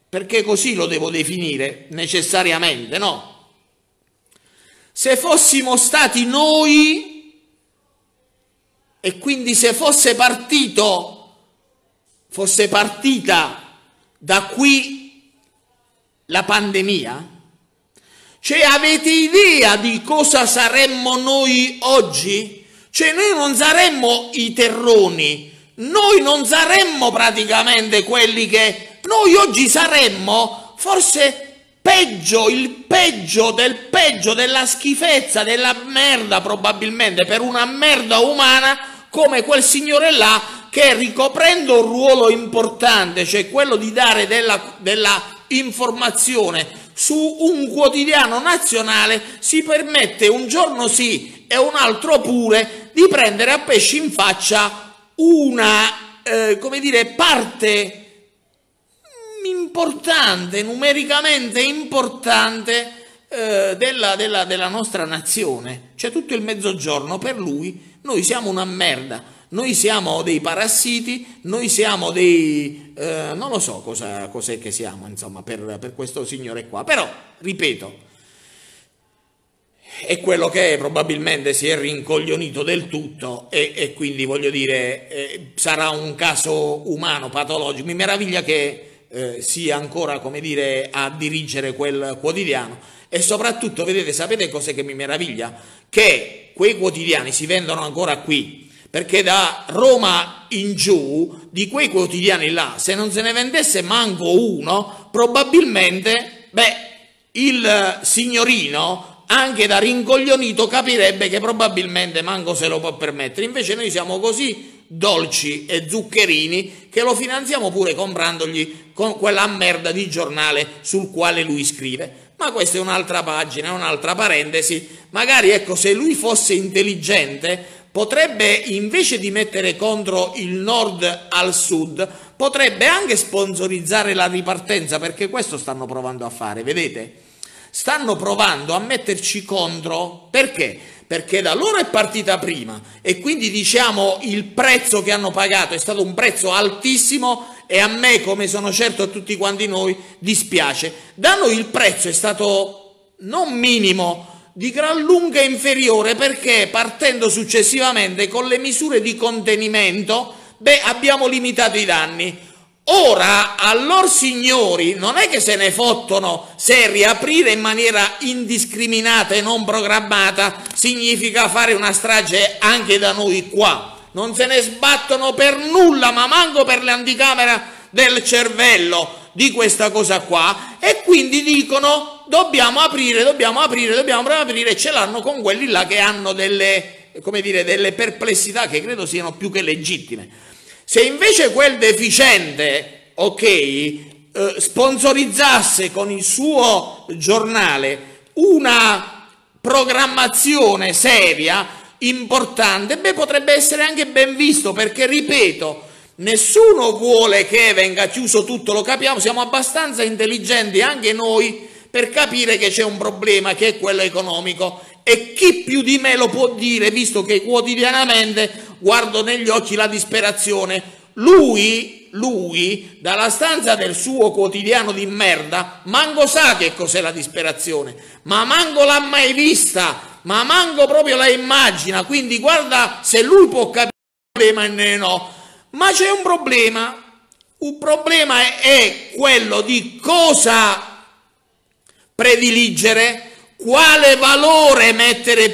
perché così lo devo definire necessariamente, no? Se fossimo stati noi, e quindi se fosse partita da qui la pandemia, cioè avete idea di cosa saremmo noi oggi? Cioè noi non saremmo i terroni, noi non saremmo praticamente quelli che... Noi oggi saremmo forse peggio, il peggio del peggio, della schifezza, della merda probabilmente, per una merda umana come quel signore là che, ricoprendo un ruolo importante, cioè quello di dare della informazione su un quotidiano nazionale, si permette un giorno sì e un altro pure di prendere a pesci in faccia una, come dire, parte importante, numericamente importante della nostra nazione. Cioè tutto il mezzogiorno per lui noi siamo una merda, noi siamo dei parassiti, noi siamo dei... non lo so cos'è che siamo, insomma, per questo signore qua. Però, ripeto, è quello che probabilmente si è rincoglionito del tutto e quindi, voglio dire, sarà un caso umano, patologico. Mi meraviglia che sia ancora, come dire, a dirigere quel quotidiano. E soprattutto, vedete, sapete cos'è che mi meraviglia? Che quei quotidiani si vendono ancora qui, perché da Roma in giù, di quei quotidiani là, se non se ne vendesse manco uno, probabilmente, il signorino, anche da rincoglionito, capirebbe che probabilmente manco se lo può permettere. Invece noi siamo così dolci e zuccherini che lo finanziamo pure comprandogli con quella merda di giornale sul quale lui scrive. Ma questa è un'altra pagina, un'altra parentesi. Magari, ecco, se lui fosse intelligente, potrebbe, invece di mettere contro il nord al sud, potrebbe anche sponsorizzare la ripartenza, perché questo stanno provando a fare, vedete? Stanno provando a metterci contro, perché? Perché da loro è partita prima e quindi, diciamo, il prezzo che hanno pagato è stato un prezzo altissimo e a me, come sono certo a tutti quanti noi, dispiace. Da noi il prezzo è stato non minimo, di gran lunga inferiore, perché partendo successivamente con le misure di contenimento, abbiamo limitato i danni. Ora, a lor signori, non è che se ne fottono se riaprire in maniera indiscriminata e non programmata significa fare una strage anche da noi qua. Non se ne sbattono per nulla, ma manco per l'anticamera del cervello di questa cosa qua, e quindi dicono dobbiamo aprire, e ce l'hanno con quelli là che hanno delle, come dire, delle perplessità che credo siano più che legittime. Se invece quel deficiente, sponsorizzasse con il suo giornale una programmazione seria, importante, potrebbe essere anche ben visto, perché, ripeto, nessuno vuole che venga chiuso tutto, lo capiamo, siamo abbastanza intelligenti anche noi per capire che c'è un problema, che è quello economico, e chi più di me lo può dire, visto che quotidianamente guardo negli occhi la disperazione. Lui, dalla stanza del suo quotidiano di merda, manco sa che cos'è la disperazione, ma manco l'ha mai vista, ma manco proprio la immagina, quindi guarda se lui può capire, ma no. Ma c'è un problema è quello di cosa prediligere, quale valore mettere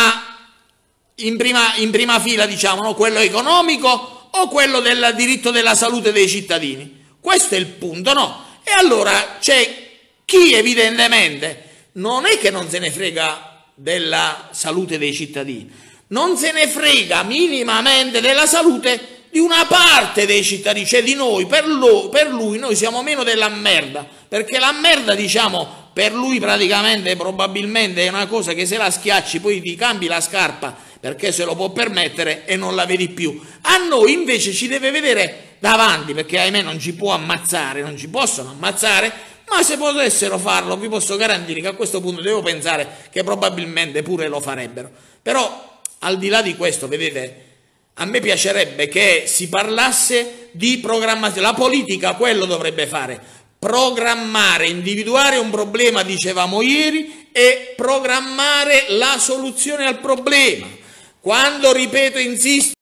in prima fila, diciamo, no? Quello economico o quello del diritto della salute dei cittadini? Questo è il punto, no? E allora c'è chi evidentemente non è che non se ne frega della salute dei cittadini, non se ne frega minimamente della salute di una parte dei cittadini, cioè di noi. Per lui noi siamo meno della merda, perché la merda, diciamo, per lui praticamente, probabilmente è una cosa che se la schiacci poi ti cambi la scarpa perché se lo può permettere e non la vedi più. A noi invece ci deve vedere davanti, perché ahimè non ci può ammazzare, non ci possono ammazzare, ma se potessero farlo vi posso garantire che a questo punto devo pensare che probabilmente pure lo farebbero. Però al di là di questo, vedete, a me piacerebbe che si parlasse di programmazione. La politica quello dovrebbe fare: programmare, individuare un problema, dicevamo ieri, e programmare la soluzione al problema. Quando, ripeto, insisto,